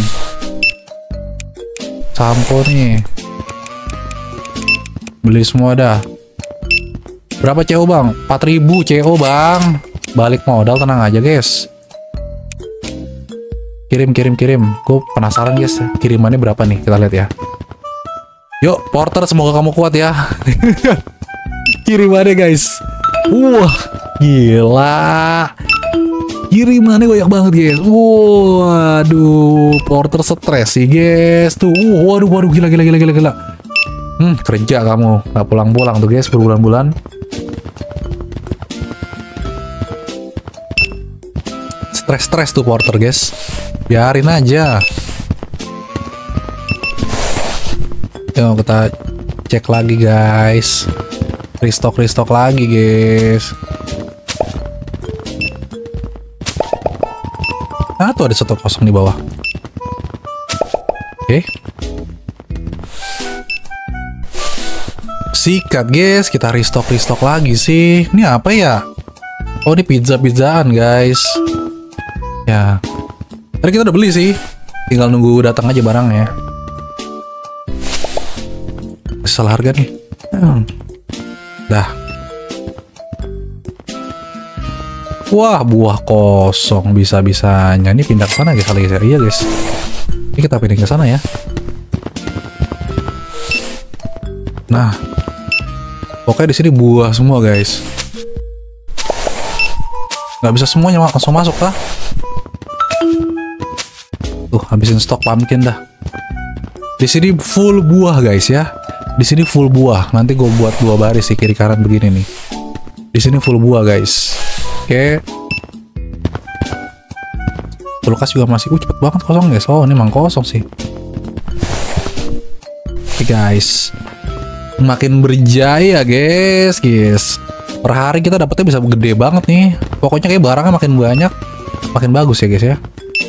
Sampo nih. Beli semua dah. Berapa CO bang? 4.000 CO bang. Balik modal tenang aja guys. Kirim. Gue penasaran guys, kirimannya berapa nih? Kita lihat ya. Yuk, Porter semoga kamu kuat ya. Kirimannya guys. Wah, gila. Kirimannya banyak banget guys. Waduh, Porter stres sih guys. Tuh, waduh, gila. Kerja kamu, nggak pulang tuh guys, berbulan-bulan. Stres tuh Porter guys. Biarin aja. Yuk kita cek lagi guys. Restock lagi guys. Nah tuh ada stok kosong di bawah. Oke. Sikat guys. Kita restock lagi sih. Ini apa ya? Oh ini pizzaan guys. Ya. Tadi kita udah beli sih, tinggal nunggu datang aja barangnya. Salah harga nih. Dah. Wah, buah kosong bisa-bisanya. Ini pindah ke sana guys, Iya guys. Ini kita pindah ke sana ya. Nah, pokoknya di sini buah semua guys. Nggak bisa semuanya langsung masuk kah? Tuh, habisin stok pumpkin dah. Di sini full buah guys ya. Di sini full buah. Nanti gue buat 2 baris di kiri kanan begini nih. Di sini full buah guys. Oke. Kulkas juga masih cepet banget kosong guys. Oh, ini emang kosong sih. Oke guys. Makin berjaya guys. Per hari kita dapetnya bisa gede banget nih. Pokoknya kayak barangnya makin banyak, makin bagus ya guys ya.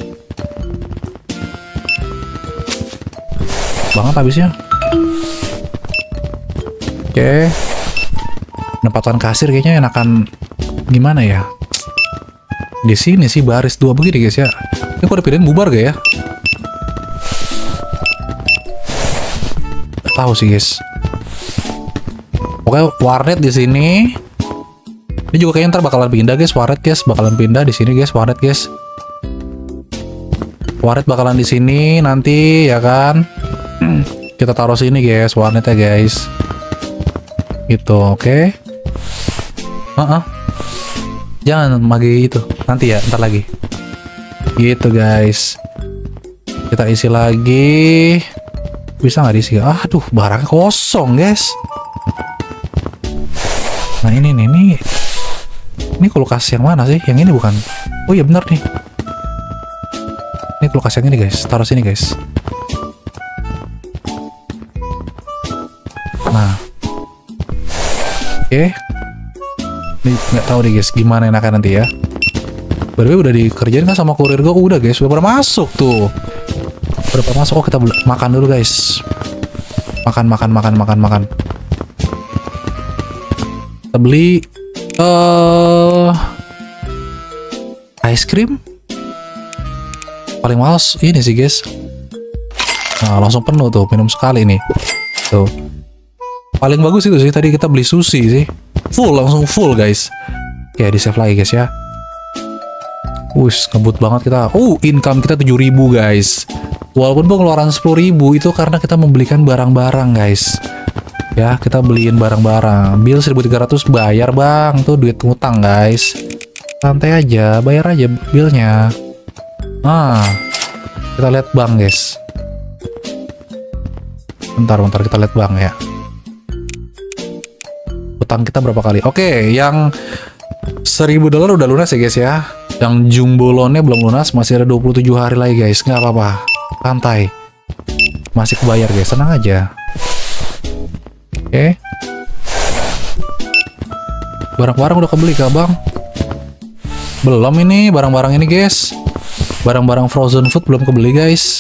Banget habisnya. Oke. Pendapatan kasir kayaknya enakan gimana ya? Di sini sih baris 2 begini guys ya. Ini kok dipindahin bubar gak ya? Tahu sih guys. Pokoknya warnet di sini. Ini juga kayaknya ntar bakalan pindah guys, warnet guys, bakalan pindah di sini guys, warnet guys. Warnet bakalan di sini nanti ya kan. Kita taruh sini guys, warnetnya guys. Gitu, oke. Jangan magi itu. Nanti ya, ntar lagi. Gitu guys. Kita isi lagi. Bisa nggak diisi? Aduh, barangnya kosong guys. Nah ini nih. Ini kulkas yang mana sih? Yang ini bukan? Oh iya bener nih. Ini kulkas yang ini guys. Taruh sini guys. Nah, oke. Ini nggak tahu deh guys, gimana enaknya nanti ya. Berarti udah dikerjain kan sama kurir gue? Udah guys, udah pada masuk tuh. Udah pada masuk. Oh kita makan dulu guys. Makan. Kita beli ice cream. Paling males ini sih guys. Nah langsung penuh tuh, minum sekali nih. Tuh. Paling bagus itu sih, tadi kita beli sushi sih. Langsung full guys. Oke, di save lagi guys ya. Ngebut banget kita. Income kita 7.000 guys. Walaupun pengeluaran 10.000 itu karena kita membelikan barang-barang guys. Ya, kita beliin barang-barang. Bill 1.300 bayar bang. Tuh duit ngutang guys. Santai aja, bayar aja billnya. Nah, kita lihat bank guys. Bentar kita lihat bank ya. Utang kita berapa kali? Oke, yang $1.000 udah lunas ya guys ya. Yang jumbo loannya belum lunas, masih ada 27 hari lagi guys. Nggak apa-apa, santai. Masih kebayar guys, tenang aja. Oke. Barang-barang udah kebeli kah bang? Belum ini, barang-barang ini guys. Barang-barang frozen food belum kebeli guys.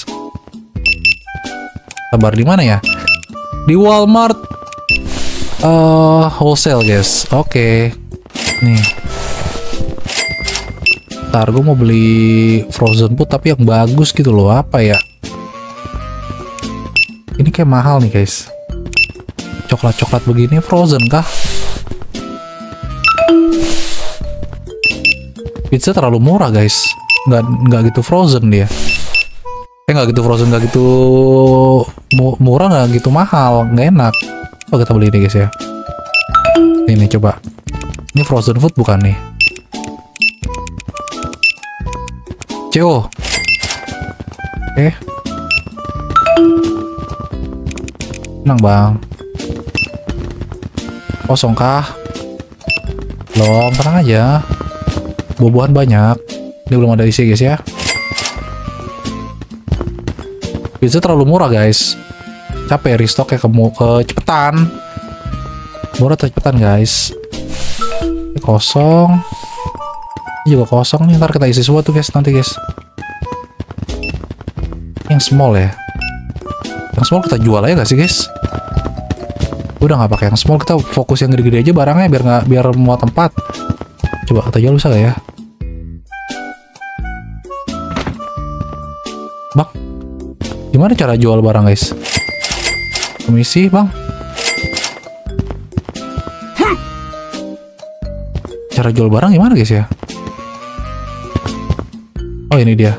Sabar, di mana ya? Di Walmart. Wholesale guys. Oke. Nih. Ntar gue mau beli frozen food tapi yang bagus gitu loh. Apa ya? Ini kayak mahal nih guys. Coklat-coklat begini frozen kah? Pizza terlalu murah guys. Nggak gitu frozen dia. Nggak gitu frozen, nggak gitu murah, nggak gitu mahal, nggak enak. Oh kita beli ini guys ya. Ini coba. Ini frozen food bukan nih? CO. Oke. Tenang bang. Kosong kah? Belum, tenang aja. Buah-buahan banyak. Ini belum ada isi guys ya. Pizza terlalu murah guys. Capek restocknya kecepetan. Murah cepetan guys. Ini kosong. Ini juga kosong nih. Ntar kita isi semua tuh guys nanti guys. Yang small ya. Yang small kita jual aja gak sih guys? Udah nggak pakai yang small, kita fokus yang gede-gede aja barangnya biar muat tempat. Coba kita jual bisa gak ya? Bang, gimana cara jual barang guys? Komisi bang. Cara jual barang gimana guys ya? Oh ini dia.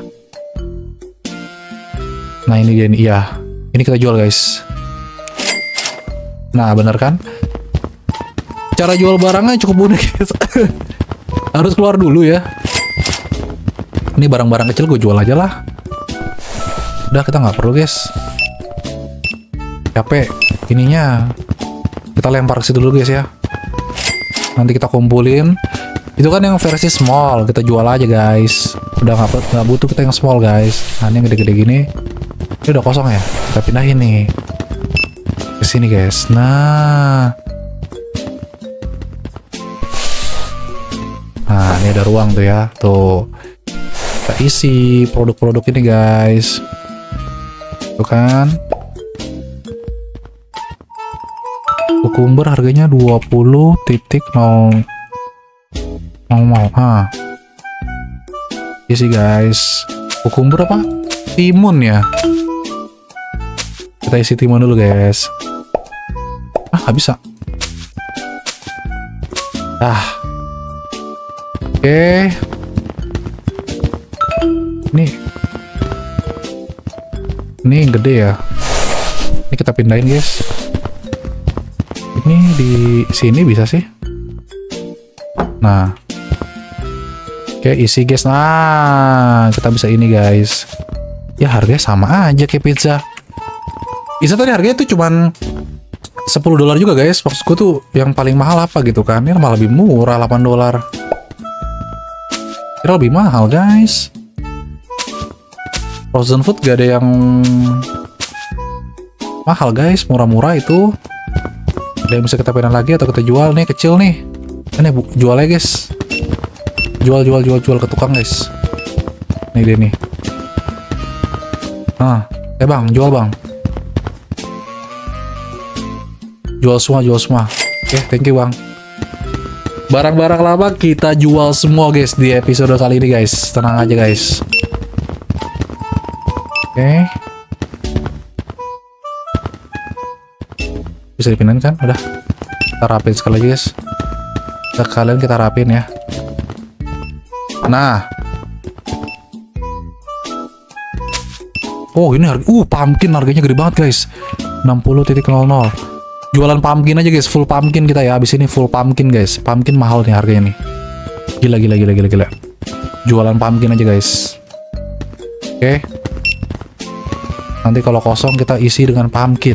Nah ini dia nih. Iya. Ini kita jual guys. Nah bener kan? Cara jual barangnya cukup unik guys. Harus keluar dulu ya. Ini barang-barang kecil gue jual aja lah. Udah kita nggak perlu guys. Capek ininya. Kita lempar ke situ dulu guys ya. Nanti kita kumpulin. Itu kan yang versi small, kita jual aja guys. Udah nggak butuh kita yang small guys. Nah ini yang gede-gede gini. Ini udah kosong ya. Kita pindahin nih ke sini guys. Nah ini ada ruang tuh ya. Tuh kita isi produk-produk ini guys. Tuh kan. Kukumber harganya 20.000. Isi guys. Kukumber apa? Timun ya. Kita isi timun dulu guys. Nggak bisa. Oke. Ini gede ya. Ini kita pindahin guys. Ini di sini bisa sih. Nah, oke isi guys. Nah, kita bisa ini guys. Ya harganya sama aja kayak pizza. Pizza tadi harganya tuh cuman $10 juga guys. Maksudku tuh yang paling mahal apa gitu kan. Ini malah lebih murah $8. Kira lebih mahal guys. Frozen food gak ada yang mahal guys. Murah-murah itu. Ada yang bisa kita pindah lagi atau kita jual nih, kecil nih. Ini jual aja guys. Jual ke tukang guys. Nih dia nih. Nah, bang, jual bang. Jual semua. Oke, thank you bang. Barang-barang lama kita jual semua guys di episode kali ini guys. Tenang aja guys. Oke. Bisa dipindahin kan? Udah. Kita rapin sekali lagi guys. Kalian kita rapin ya. Nah. Oh ini harga. Pumpkin harganya gede banget guys. 60.00. Jualan pumpkin aja guys, full pumpkin kita ya. Habis ini full pumpkin guys. Pumpkin mahal nih harganya nih. Gila. Jualan pumpkin aja guys. Oke. Nanti kalau kosong kita isi dengan pumpkin.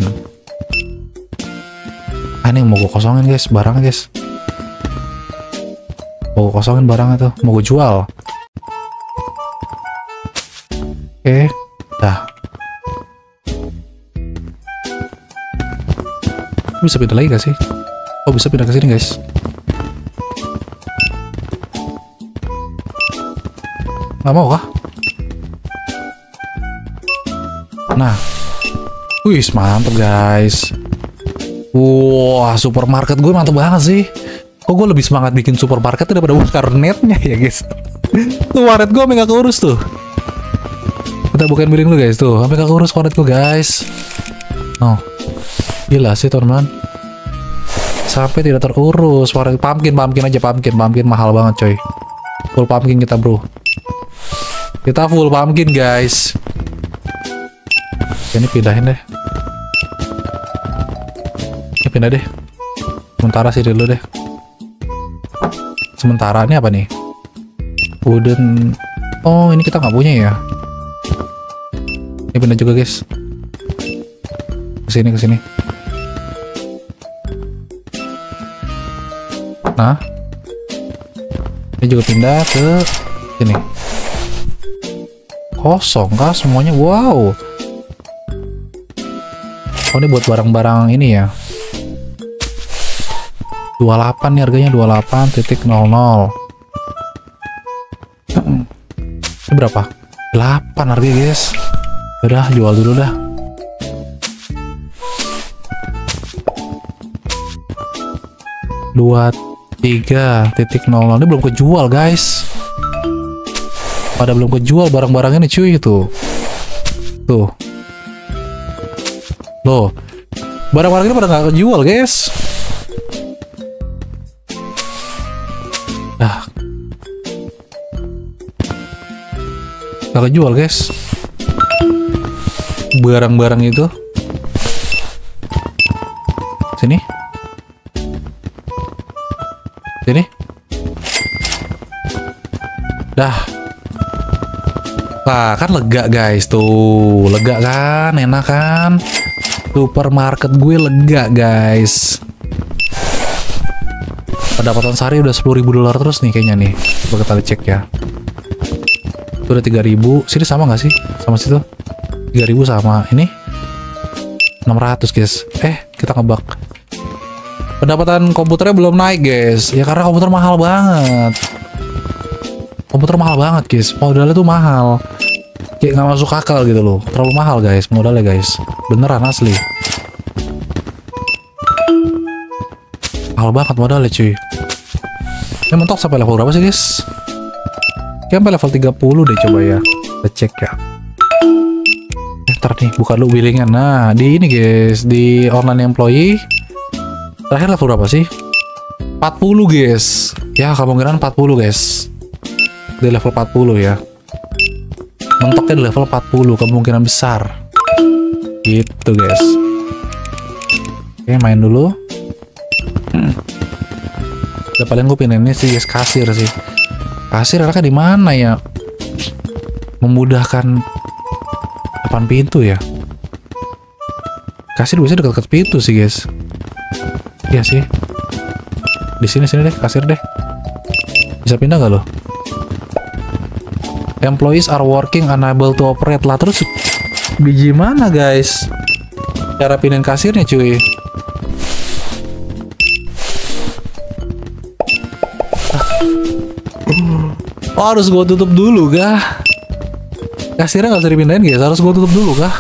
Ini mau gue kosongin guys, barangnya guys. Mau gue kosongin barangnya tuh, mau gue jual. Oke, dah. Bisa pindah lagi gak sih? Oh bisa pindah ke sini guys. Nggak mau kah? Nah, wih mantep guys. Wah supermarket gue mantep banget sih. Kok gue lebih semangat bikin supermarket daripada warnetnya ya guys. Tuh warnet gue sampai gak keurus tuh. Kita bukain billing dulu guys tuh, sampai gak keurus warnet gue guys. Oh. Gila sih teman-teman. Sampai tidak terurus. Pumpkin aja. Pumpkin mahal banget coy. Full pumpkin kita bro. Kita full pumpkin guys. Ini pindahin deh. Ini pindah deh. Sementara sih dulu deh. Sementara ini apa nih? Wooden. Oh ini kita nggak punya ya. Ini pindah juga guys. Kesini. Nah, ini juga pindah ke sini. Kosong kah semuanya? Wow. Oh ini buat barang-barang ini ya. 28 nih harganya 28.00. Ini berapa? 8 harganya guys. Udah jual dulu dah. Dua 3.00 ini belum kejual guys. Pada belum kejual barang-barang ini cuy itu. Tuh. Loh. Barang-barang ini pada nggak kejual guys. Nah. Nggak kejual guys. Barang-barang itu. Sini. Sini. Dah. Wah, kan lega guys tuh. Lega kan, enak kan? Supermarket gue lega guys. Pendapatan sehari udah $10.000 terus nih kayaknya nih. Coba kita cek ya. Itu udah 3.000. Sini sama nggak sih? Sama situ. 3.000 sama. Ini 600 guys. Kita ngebak. Pendapatan komputernya belum naik guys. Ya karena komputer mahal banget. Komputer mahal banget guys. Modalnya tuh mahal. Kayak nggak masuk akal gitu loh. Terlalu mahal guys modalnya guys. Beneran asli. Mahal banget modalnya cuy. Ini mentok sampai level berapa sih guys? Kayaknya sampai level 30 deh coba ya. Kita cek ya. Ntar nih buka dulu billingan. Nah di ini guys. Di online employee. Terakhir level berapa sih? 40 guys. Ya kemungkinan 40 guys. Di level 40 ya. Mentoknya di level 40 kemungkinan besar. Gitu guys. Oke, main dulu. Udah paling gue pindahin ini sih guys, kasir sih. Kasir enaknya di mana ya? Memudahkan depan pintu ya. Kasir bisa dekat-dekat pintu sih guys. Iya sih. Di sini deh, kasir deh. Bisa pindah nggak lo? Employees are working unable to operate lah. Terus biji mana guys? Cara pindahin kasirnya cuy. Oh, harus gue tutup dulu kah? Kasirnya nggak bisa dipindahin guys, harus gue tutup dulu kah?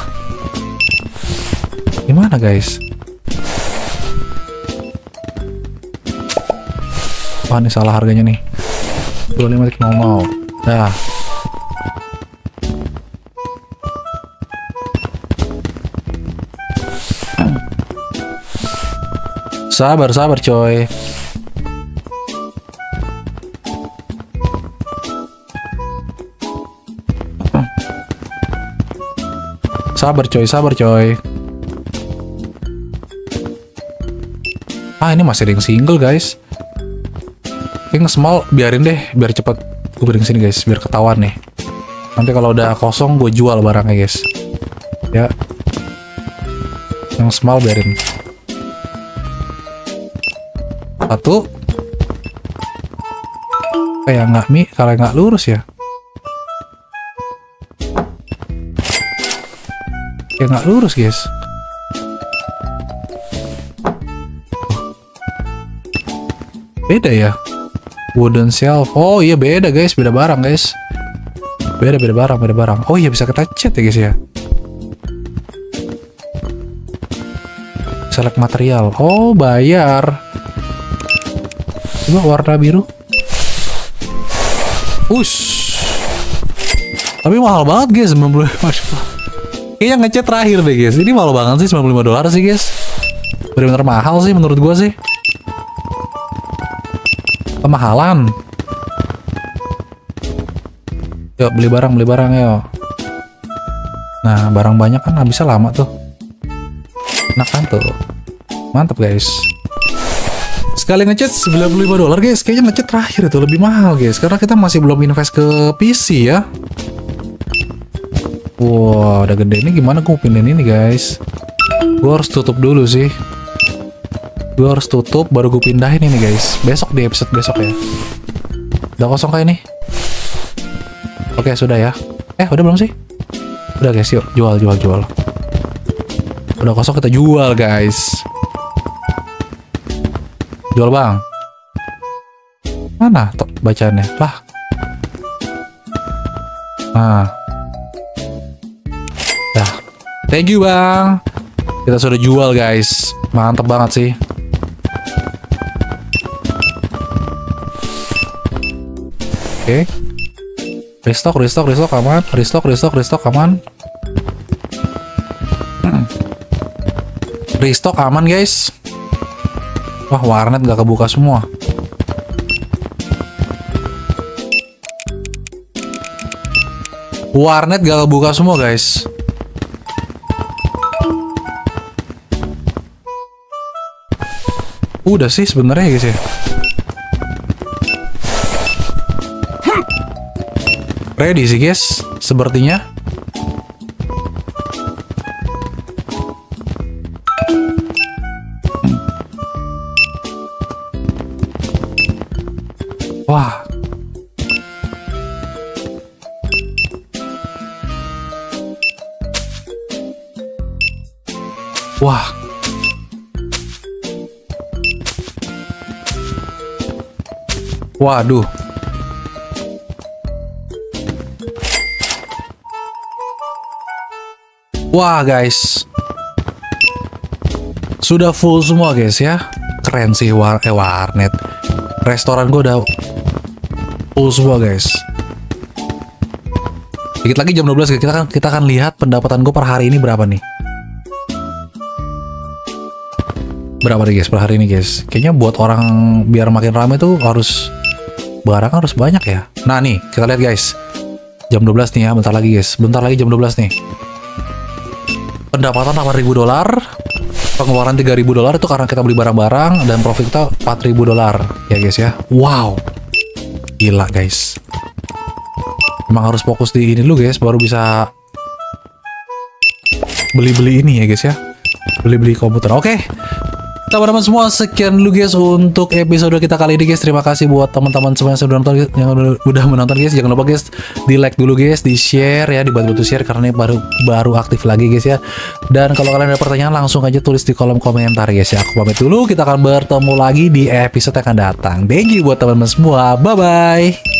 Gimana guys? Wah, ini salah harganya nih. 25.00. Dah. Sabar coy. Sabar coy. Ah, ini masih ring single guys. Ring small biarin deh, biar cepet gue bring sini guys, biar ketahuan nih. Nanti kalau udah kosong gue jual barangnya guys. Ya. Yang small biarin. Satu. Kayak nggak kalau nggak lurus ya. Kayak nggak lurus guys. Beda ya. Wooden shelf. Oh iya beda guys, beda barang guys. Beda barang. Oh iya bisa kita chat ya guys ya. Select material. Oh bayar. Coba warna biru. Ush. Tapi mahal banget guys, 90. Kayaknya ngechat terakhir deh guys. Ini mahal banget sih, $95 sih guys. Bener-bener mahal sih menurut gua sih. Kemahalan. Yuk beli barang yuk. Nah barang banyak kan habisnya lama tuh. Enak kan tuh. Mantap guys. Sekali ngechat $95 guys. Kayaknya ngechat terakhir itu lebih mahal guys, karena kita masih belum invest ke PC ya. Wow, udah gede. Ini gimana gue pindahin ini guys? Gue harus tutup dulu sih. Gue harus tutup baru gue pindahin ini guys. Besok di episode besok ya. Udah kosong kayak ini. Oke sudah ya. Udah belum sih? Udah guys, yuk jual. Udah kosong kita jual guys. Jual bang. Mana tuh bacaannya? Lah. Nah. Dah. Thank you bang. Kita sudah jual guys. Mantap banget sih. Oke. Restock aman. Restock aman. Restock aman guys. Wah, warnet gak kebuka semua. Warnet gak kebuka semua guys. Udah sih sebenarnya guys ya. Ready sih guys, sepertinya. Wah. Wah. Waduh. Wah guys. Sudah full semua guys ya. Keren sih warnet. Restoran gue udah full semua guys. Dikit lagi jam 12 kita akan lihat pendapatan gue per hari ini berapa nih. Berapa nih guys per hari ini guys. Kayaknya buat orang biar makin ramai tuh harus barang harus banyak ya. Nah nih kita lihat guys. Jam 12 nih ya, bentar lagi guys. Bentar lagi jam 12 nih. Pendapatan $8.000. Pengeluaran $3.000 itu karena kita beli barang-barang dan profit kita $4.000 ya guys ya. Wow. Gila guys. Emang harus fokus di ini dulu guys baru bisa beli-beli ini ya guys ya. Beli-beli komputer. Oke. Teman-teman semua, sekian dulu guys untuk episode kita kali ini guys. Terima kasih buat teman-teman semua yang sudah nonton, yang udah menonton guys. Jangan lupa guys di like dulu guys, di share ya, dibantu share karena ini baru aktif lagi guys ya. Dan kalau kalian ada pertanyaan langsung aja tulis di kolom komentar guys ya. Aku pamit dulu, kita akan bertemu lagi di episode yang akan datang. Thank you buat teman-teman semua. Bye bye.